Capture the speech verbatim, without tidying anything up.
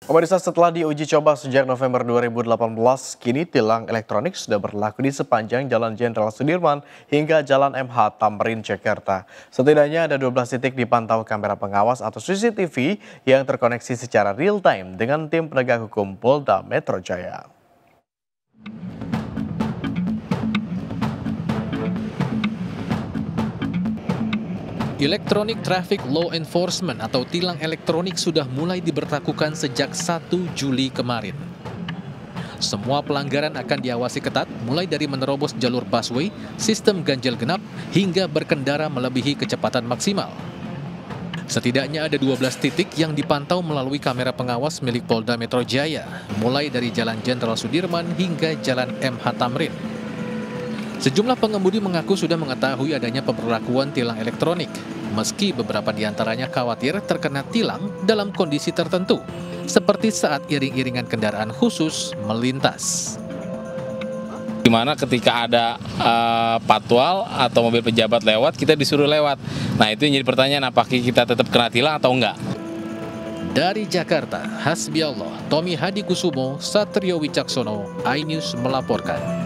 Pemirsa, setelah diuji coba sejak November dua ribu delapan belas, kini tilang elektronik sudah berlaku di sepanjang Jalan Jenderal Sudirman hingga Jalan M H Tamrin, Jakarta. Setidaknya ada dua belas titik dipantau kamera pengawas atau C C T V yang terkoneksi secara real-time dengan tim penegak hukum Polda Metro Jaya. Electronic Traffic Law Enforcement atau tilang elektronik sudah mulai diberlakukan sejak satu Juli kemarin. Semua pelanggaran akan diawasi ketat, mulai dari menerobos jalur busway, sistem ganjil genap, hingga berkendara melebihi kecepatan maksimal. Setidaknya ada dua belas titik yang dipantau melalui kamera pengawas milik Polda Metro Jaya, mulai dari Jalan Jenderal Sudirman hingga Jalan M H Tamrin. Sejumlah pengemudi mengaku sudah mengetahui adanya pemberlakuan tilang elektronik, meski beberapa di antaranya khawatir terkena tilang dalam kondisi tertentu, seperti saat iring-iringan kendaraan khusus melintas. Gimana ketika ada uh, patwal atau mobil pejabat lewat, kita disuruh lewat. Nah, itu yang jadi pertanyaan, apakah kita tetap kena tilang atau enggak? Dari Jakarta, Hasbiallah, Tommy Hadi Kusumo, Satrio Wicaksono, iNews melaporkan.